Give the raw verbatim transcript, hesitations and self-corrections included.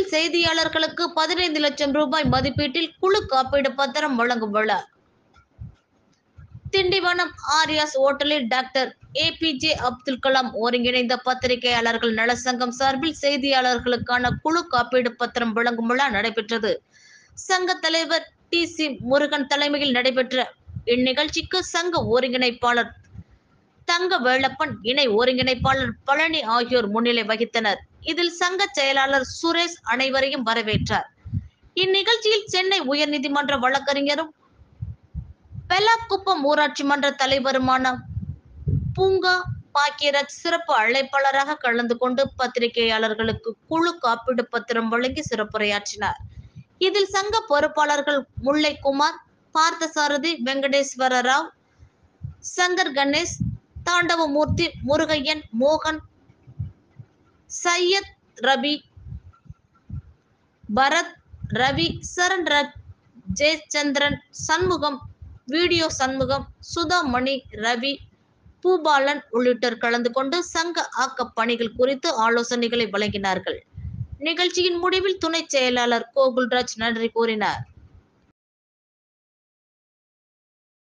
செய்தியாளர்களுக்கு பதினைந்து லட்சம் ரூபாய் மதிப்பீட்டில் குழு காப்பீடு பத்திரம் வழங்கும் விழா. திண்டிவனம் ஆரியாஸ் ஓட்டலில் doctor A P J Abdul Kalam ஒருங்கிணைந்த பத்திரிகையாளர்கள் நல சங்கம் சார்பில் செய்தியாளர்களுக்கான குழு காப்பீடு பத்திரம் வழங்கும் விழா நடைபெற்றது. சங்க தலைவர் டி சி முருகன் தலைமையில் நடைபெற்ற இந்நிகழ்ச்சிக்கு சங்க ஒருங்கிணைப்பாளர் தங்க வேலப்பன், இணை ஒருங்கிணைப்பாளர் பழனி ஆகியோர் முன்னிலை வகித்தனர். இதில் சங்க செயலாளர் சுரேஷ் அனைவரையும் வரவேற்றார். இந்நிகழ்ச்சியில் சென்னை உயர்நீதிமன்ற வழக்கறிஞரும் பெலாக்குப்பம் ஊராட்சி மன்ற தலைவருமான பூங்கா பாக்கியராஜ் சிறப்பு அழைப்பாளராக கலந்து கொண்டு பத்திரிகையாளர்களுக்கு குழு காப்பீடு பத்திரம் வழங்கி சிறப்புரையாற்றினார். இதில் சங்க பொறுப்பாளர்கள் முல்லைக்குமார், பார்த்தசாரதி, வெங்கடேஸ்வர ராவ், சங்கர் கணேஷ், தாண்டவமூர்த்தி, முருகையன், மோகன், சையத் ரவி, பரத், ரவி, சரண்ராஜ், ஜெயச்சந்திரன், சண்முகம், வீடியோ சண்முகம், சுதாமணி, ரவி, பூபாலன் உள்ளிட்டோர் கலந்து கொண்டு சங்க ஆக்க பணிகள் குறித்து ஆலோசனைகளை வழங்கினார்கள். நிகழ்ச்சியின் முடிவில் துணை செயலாளர் கோகுல்ராஜ் நன்றி கூறினார்.